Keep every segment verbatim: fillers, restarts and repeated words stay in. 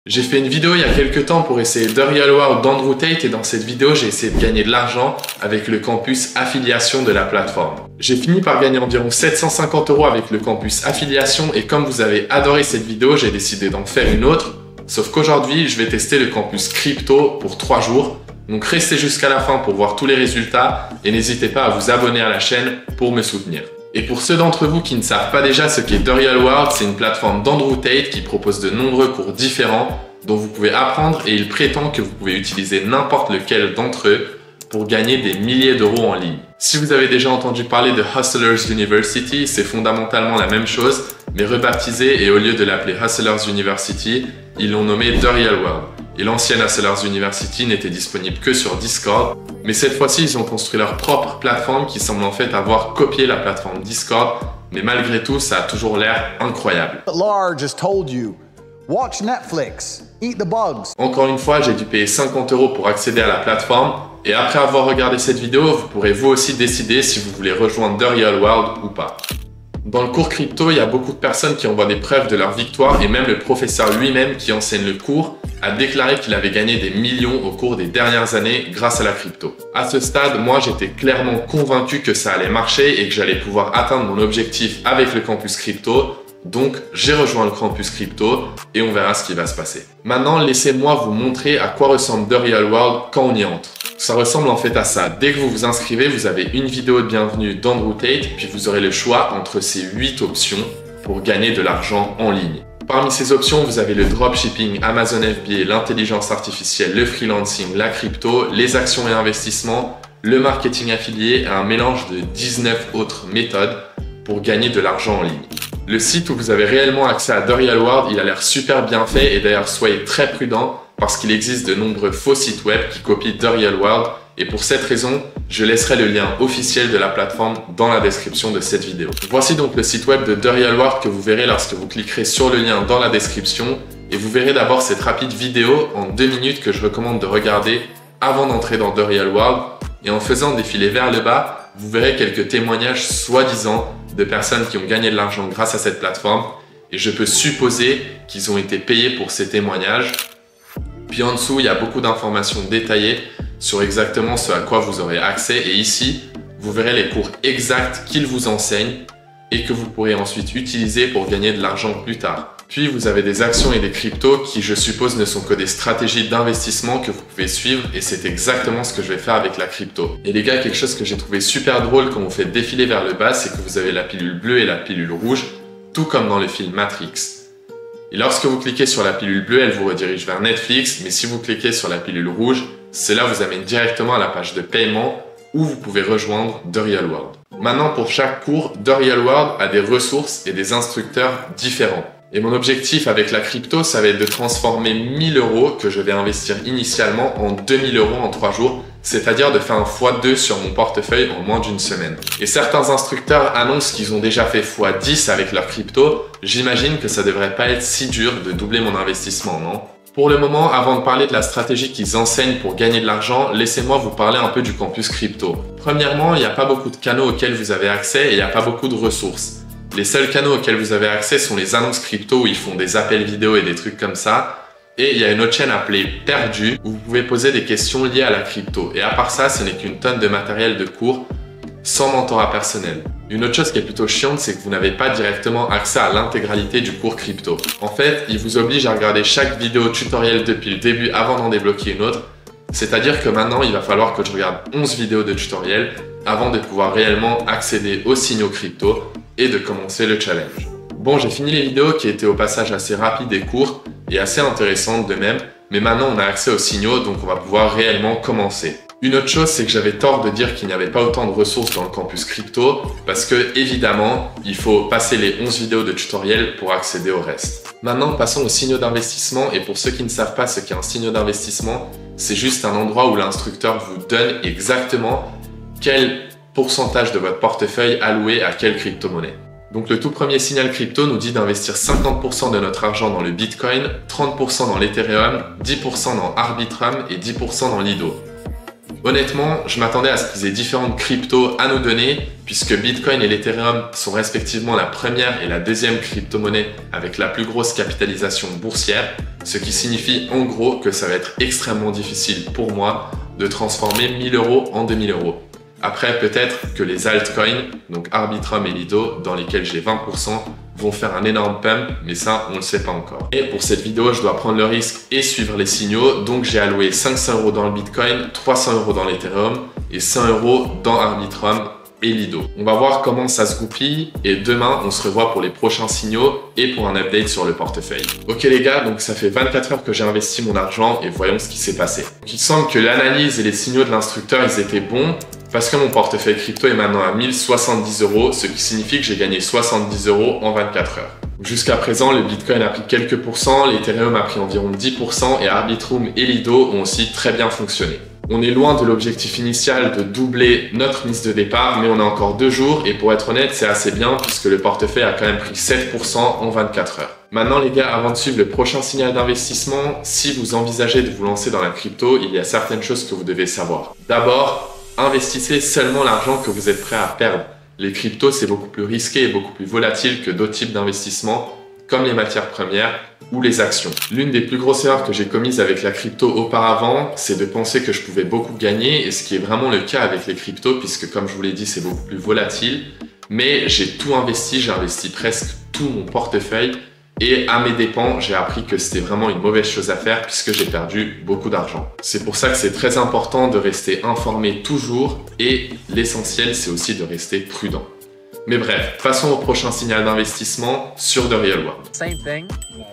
J'ai fait une vidéo il y a quelques temps pour essayer The Real World d'Andrew Tate et dans cette vidéo, j'ai essayé de gagner de l'argent avec le campus affiliation de la plateforme. J'ai fini par gagner environ sept cent cinquante euros avec le campus affiliation et comme vous avez adoré cette vidéo, j'ai décidé d'en faire une autre. Sauf qu'aujourd'hui, je vais tester le campus crypto pour trois jours. Donc restez jusqu'à la fin pour voir tous les résultats et n'hésitez pas à vous abonner à la chaîne pour me soutenir. Et pour ceux d'entre vous qui ne savent pas déjà ce qu'est The Real World, c'est une plateforme d'Andrew Tate qui propose de nombreux cours différents dont vous pouvez apprendre et il prétend que vous pouvez utiliser n'importe lequel d'entre eux pour gagner des milliers d'euros en ligne. Si vous avez déjà entendu parler de Hustlers University, c'est fondamentalement la même chose, mais rebaptisé et au lieu de l'appeler Hustlers University, ils l'ont nommé The Real World. Et l'ancienne Hustlers University n'était disponible que sur Discord, mais cette fois-ci, ils ont construit leur propre plateforme qui semble en fait avoir copié la plateforme Discord, mais malgré tout, ça a toujours l'air incroyable. Watch Netflix, eat the bugs. Encore une fois, j'ai dû payer cinquante euros pour accéder à la plateforme, et après avoir regardé cette vidéo, vous pourrez vous aussi décider si vous voulez rejoindre The Real World ou pas. Dans le cours crypto, il y a beaucoup de personnes qui envoient des preuves de leur victoire et même le professeur lui-même qui enseigne le cours a déclaré qu'il avait gagné des millions au cours des dernières années grâce à la crypto. À ce stade, moi j'étais clairement convaincu que ça allait marcher et que j'allais pouvoir atteindre mon objectif avec le campus crypto. Donc j'ai rejoint le campus crypto et on verra ce qui va se passer. Maintenant, laissez-moi vous montrer à quoi ressemble The Real World quand on y entre. Ça ressemble en fait à ça. Dès que vous vous inscrivez, vous avez une vidéo de bienvenue d'Andrew Tate, puis vous aurez le choix entre ces huit options pour gagner de l'argent en ligne. Parmi ces options, vous avez le dropshipping, Amazon F B A, l'intelligence artificielle, le freelancing, la crypto, les actions et investissements, le marketing affilié et un mélange de dix-neuf autres méthodes pour gagner de l'argent en ligne. Le site où vous avez réellement accès à The Real World, il a l'air super bien fait et d'ailleurs soyez très prudents parce qu'il existe de nombreux faux sites web qui copient The Real World et pour cette raison, je laisserai le lien officiel de la plateforme dans la description de cette vidéo. Voici donc le site web de The Real World que vous verrez lorsque vous cliquerez sur le lien dans la description et vous verrez d'abord cette rapide vidéo en deux minutes que je recommande de regarder avant d'entrer dans The Real World et en faisant défiler vers le bas, vous verrez quelques témoignages soi-disant de personnes qui ont gagné de l'argent grâce à cette plateforme et je peux supposer qu'ils ont été payés pour ces témoignages. Puis en dessous, il y a beaucoup d'informations détaillées sur exactement ce à quoi vous aurez accès et ici, vous verrez les cours exacts qu'ils vous enseignent et que vous pourrez ensuite utiliser pour gagner de l'argent plus tard. Puis vous avez des actions et des cryptos qui, je suppose, ne sont que des stratégies d'investissement que vous pouvez suivre et c'est exactement ce que je vais faire avec la crypto. Et les gars, quelque chose que j'ai trouvé super drôle quand vous faites défiler vers le bas, c'est que vous avez la pilule bleue et la pilule rouge, tout comme dans le film Matrix. Et lorsque vous cliquez sur la pilule bleue, elle vous redirige vers Netflix, mais si vous cliquez sur la pilule rouge, cela vous amène directement à la page de paiement où vous pouvez rejoindre The Real World. Maintenant, pour chaque cours, The Real World a des ressources et des instructeurs différents. Et mon objectif avec la crypto, ça va être de transformer mille euros que je vais investir initialement en deux mille euros en trois jours, c'est-à-dire de faire un fois deux sur mon portefeuille en moins d'une semaine. Et certains instructeurs annoncent qu'ils ont déjà fait fois dix avec leur crypto, j'imagine que ça devrait pas être si dur de doubler mon investissement, non? Pour le moment, avant de parler de la stratégie qu'ils enseignent pour gagner de l'argent, laissez-moi vous parler un peu du campus crypto. Premièrement, il n'y a pas beaucoup de canaux auxquels vous avez accès et il n'y a pas beaucoup de ressources. Les seuls canaux auxquels vous avez accès sont les annonces crypto où ils font des appels vidéo et des trucs comme ça. Et il y a une autre chaîne appelée Perdu où vous pouvez poser des questions liées à la crypto. Et à part ça, ce n'est qu'une tonne de matériel de cours sans mentorat personnel. Une autre chose qui est plutôt chiante, c'est que vous n'avez pas directement accès à l'intégralité du cours crypto. En fait, il vous oblige à regarder chaque vidéo tutoriel depuis le début avant d'en débloquer une autre. C'est-à-dire que maintenant, il va falloir que je regarde onze vidéos de tutoriel avant de pouvoir réellement accéder aux signaux crypto et de commencer le challenge. Bon, j'ai fini les vidéos qui étaient au passage assez rapides et courtes et assez intéressantes de même, mais maintenant on a accès aux signaux donc on va pouvoir réellement commencer. Une autre chose, c'est que j'avais tort de dire qu'il n'y avait pas autant de ressources dans le campus crypto parce que évidemment, il faut passer les onze vidéos de tutoriel pour accéder au reste. Maintenant, passons aux signaux d'investissement et pour ceux qui ne savent pas ce qu'est un signaux d'investissement, c'est juste un endroit où l'instructeur vous donne exactement quel pourcentage de votre portefeuille alloué à quelle crypto-monnaie. Donc le tout premier signal crypto nous dit d'investir cinquante pour cent de notre argent dans le Bitcoin, trente pour cent dans l'Ethereum, dix pour cent dans Arbitrum et dix pour cent dans Lido. Honnêtement, je m'attendais à ce qu'ils aient différentes cryptos à nous donner, puisque Bitcoin et l'Ethereum sont respectivement la première et la deuxième crypto-monnaie avec la plus grosse capitalisation boursière, ce qui signifie en gros que ça va être extrêmement difficile pour moi de transformer mille euros en deux mille euros. Après, peut-être que les altcoins, donc Arbitrum et Lido, dans lesquels j'ai vingt pour cent, vont faire un énorme pump, mais ça, on ne le sait pas encore. Et pour cette vidéo, je dois prendre le risque et suivre les signaux. Donc, j'ai alloué cinq cents euros dans le Bitcoin, trois cents euros dans l'Ethereum et cent euros dans Arbitrum et Lido. On va voir comment ça se goupille et demain, on se revoit pour les prochains signaux et pour un update sur le portefeuille. Ok les gars, donc ça fait vingt-quatre heures que j'ai investi mon argent et voyons ce qui s'est passé. Donc, il semble que l'analyse et les signaux de l'instructeur, ils étaient bons. Parce que mon portefeuille crypto est maintenant à mille soixante-dix euros, ce qui signifie que j'ai gagné soixante-dix euros en vingt-quatre heures. Jusqu'à présent, le Bitcoin a pris quelques pourcents, l'Ethereum a pris environ dix pour cent et Arbitrum et Lido ont aussi très bien fonctionné. On est loin de l'objectif initial de doubler notre mise de départ, mais on a encore deux jours et pour être honnête, c'est assez bien puisque le portefeuille a quand même pris sept pour cent en vingt-quatre heures. Maintenant les gars, avant de suivre le prochain signal d'investissement, si vous envisagez de vous lancer dans la crypto, il y a certaines choses que vous devez savoir. D'abord, investissez seulement l'argent que vous êtes prêt à perdre. Les cryptos, c'est beaucoup plus risqué et beaucoup plus volatile que d'autres types d'investissements comme les matières premières ou les actions. L'une des plus grosses erreurs que j'ai commises avec la crypto auparavant, c'est de penser que je pouvais beaucoup gagner et ce qui est vraiment le cas avec les cryptos puisque comme je vous l'ai dit, c'est beaucoup plus volatile. Mais j'ai tout investi, j'ai investi presque tout mon portefeuille. Et à mes dépens, j'ai appris que c'était vraiment une mauvaise chose à faire puisque j'ai perdu beaucoup d'argent. C'est pour ça que c'est très important de rester informé toujours et l'essentiel, c'est aussi de rester prudent. Mais bref, passons au prochain signal d'investissement sur The Real World. Same thing.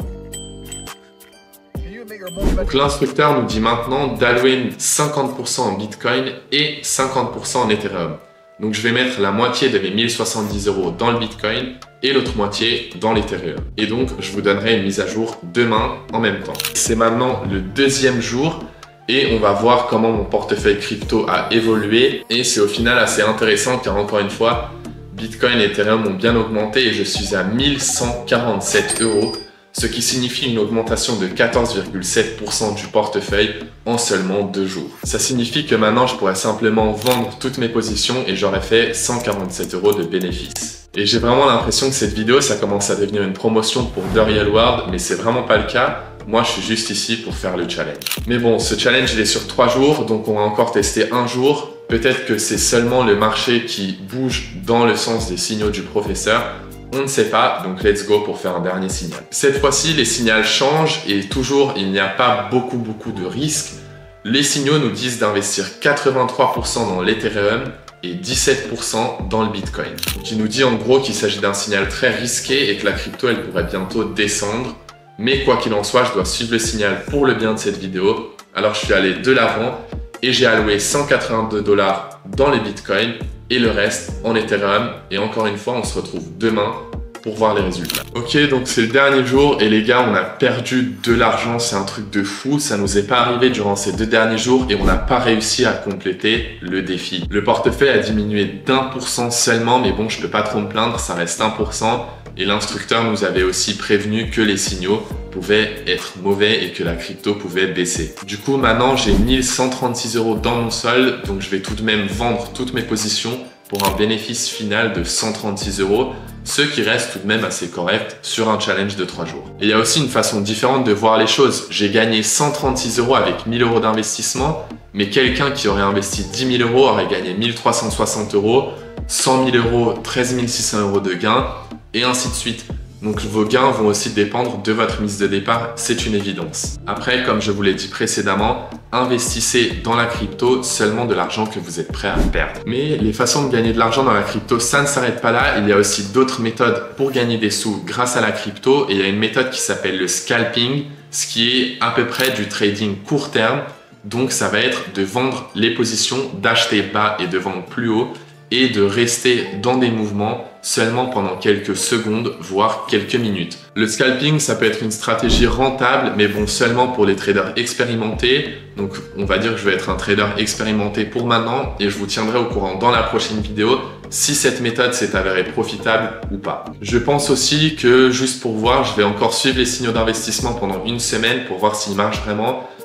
Donc l'instructeur nous dit maintenant d'allouer cinquante pour cent en Bitcoin et cinquante pour cent en Ethereum. Donc je vais mettre la moitié de mes mille soixante-dix euros dans le Bitcoin et l'autre moitié dans l'Ethereum. Et donc je vous donnerai une mise à jour demain en même temps. C'est maintenant le deuxième jour et on va voir comment mon portefeuille crypto a évolué. Et c'est au final assez intéressant car encore une fois, Bitcoin et Ethereum ont bien augmenté et je suis à mille cent quarante-sept euros. Ce qui signifie une augmentation de quatorze virgule sept pour cent du portefeuille en seulement deux jours. Ça signifie que maintenant je pourrais simplement vendre toutes mes positions et j'aurais fait cent quarante-sept euros de bénéfices. Et j'ai vraiment l'impression que cette vidéo ça commence à devenir une promotion pour The Real World, mais c'est vraiment pas le cas. Moi je suis juste ici pour faire le challenge. Mais bon, ce challenge il est sur trois jours, donc on va encore tester un jour. Peut-être que c'est seulement le marché qui bouge dans le sens des signaux du professeur. On ne sait pas, donc let's go pour faire un dernier signal. Cette fois-ci, les signaux changent et toujours, il n'y a pas beaucoup, beaucoup de risques. Les signaux nous disent d'investir quatre-vingt-trois pour cent dans l'Ethereum et dix-sept pour cent dans le Bitcoin. Donc, il nous dit en gros qu'il s'agit d'un signal très risqué et que la crypto, elle pourrait bientôt descendre. Mais quoi qu'il en soit, je dois suivre le signal pour le bien de cette vidéo. Alors, je suis allé de l'avant et j'ai alloué cent quatre-vingt-deux dollars dans les Bitcoins et le reste en Ethereum. Et encore une fois, on se retrouve demain pour voir les résultats. Ok, donc c'est le dernier jour et les gars, on a perdu de l'argent, c'est un truc de fou. Ça nous est pas arrivé durant ces deux derniers jours et on n'a pas réussi à compléter le défi. Le portefeuille a diminué d'un pour cent seulement, mais bon, je peux pas trop me plaindre, ça reste un pour cent. Et l'instructeur nous avait aussi prévenu que les signaux pouvaient être mauvais et que la crypto pouvait baisser. Du coup, maintenant, j'ai mille cent trente-six euros dans mon solde, donc je vais tout de même vendre toutes mes positions pour un bénéfice final de cent trente-six euros, ce qui reste tout de même assez correct sur un challenge de trois jours. Et il y a aussi une façon différente de voir les choses. J'ai gagné cent trente-six euros avec mille euros d'investissement, mais quelqu'un qui aurait investi dix mille euros aurait gagné mille trois cent soixante euros, cent mille euros, treize mille six cents euros de gains, et ainsi de suite. Donc vos gains vont aussi dépendre de votre mise de départ, c'est une évidence. Après, comme je vous l'ai dit précédemment, investissez dans la crypto seulement de l'argent que vous êtes prêt à perdre. Mais les façons de gagner de l'argent dans la crypto, ça ne s'arrête pas là. Il y a aussi d'autres méthodes pour gagner des sous grâce à la crypto. Et il y a une méthode qui s'appelle le scalping, ce qui est à peu près du trading court terme. Donc ça va être de vendre les positions, d'acheter bas et de vendre plus haut, et de rester dans des mouvements seulement pendant quelques secondes, voire quelques minutes. Le scalping, ça peut être une stratégie rentable, mais bon, seulement pour les traders expérimentés. Donc, on va dire que je vais être un trader expérimenté pour maintenant et je vous tiendrai au courant dans la prochaine vidéo si cette méthode s'est avérée profitable ou pas. Je pense aussi que, juste pour voir, je vais encore suivre les signaux d'investissement pendant une semaine pour voir s'ils marchent vraiment.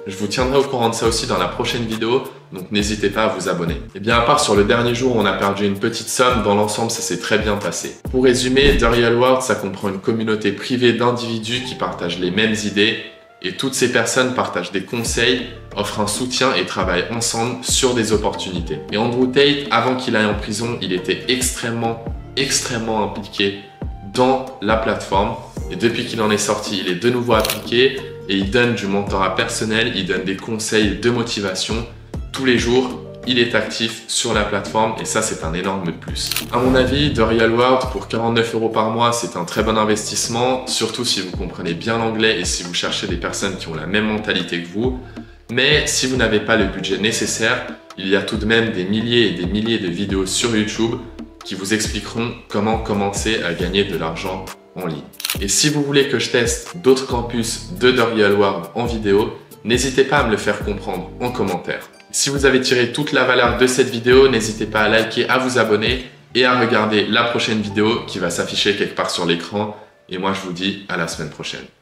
Je vous tiendrai au courant de ça aussi dans la prochaine vidéo, donc n'hésitez pas à vous abonner. Et bien à part sur le dernier jour où on a perdu une petite somme, dans l'ensemble ça s'est très bien passé. Pour résumer, The Real World, ça comprend une communauté privée d'individus qui partagent les mêmes idées, et toutes ces personnes partagent des conseils, offrent un soutien et travaillent ensemble sur des opportunités. Et Andrew Tate, avant qu'il aille en prison, il était extrêmement, extrêmement impliqué dans la plateforme. Et depuis qu'il en est sorti, il est de nouveau appliqué et il donne du mentorat personnel, il donne des conseils de motivation. Tous les jours, il est actif sur la plateforme et ça, c'est un énorme plus. À mon avis, The Real World pour quarante-neuf euros par mois, c'est un très bon investissement, surtout si vous comprenez bien l'anglais et si vous cherchez des personnes qui ont la même mentalité que vous. Mais si vous n'avez pas le budget nécessaire, il y a tout de même des milliers et des milliers de vidéos sur YouTube qui vous expliqueront comment commencer à gagner de l'argent en ligne. Et si vous voulez que je teste d'autres campus de The Real World en vidéo, n'hésitez pas à me le faire comprendre en commentaire. Si vous avez tiré toute la valeur de cette vidéo, n'hésitez pas à liker, à vous abonner et à regarder la prochaine vidéo qui va s'afficher quelque part sur l'écran. Et moi, je vous dis à la semaine prochaine.